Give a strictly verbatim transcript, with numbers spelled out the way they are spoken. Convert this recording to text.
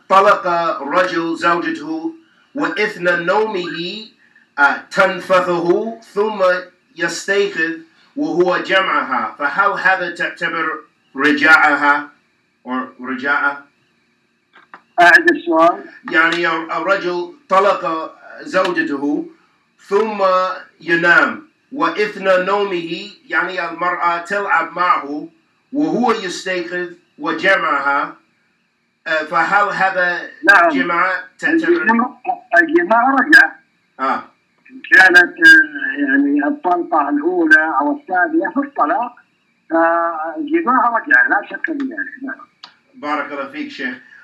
طلق الرجل زوجته وإثنى نومه تنفثه ثم يستيقظ وهو جمعها، فهل هذا تعتبر رجاعها أو رجاعة؟ أعد السؤال. يعني الرجل طلق زوجته ثم ينام وإثنى نومه، يعني المرأة تلعب معه وهو يستيقظ وجمعها، فهل هذا نعم. جماع تعتبر؟ الجماع رجع. آه. كانت يعني الطلقة الأولى أو الثانية في الطلاق، الجماع رجع لا شك في ذلك. نعم. بارك الله فيك شيخ.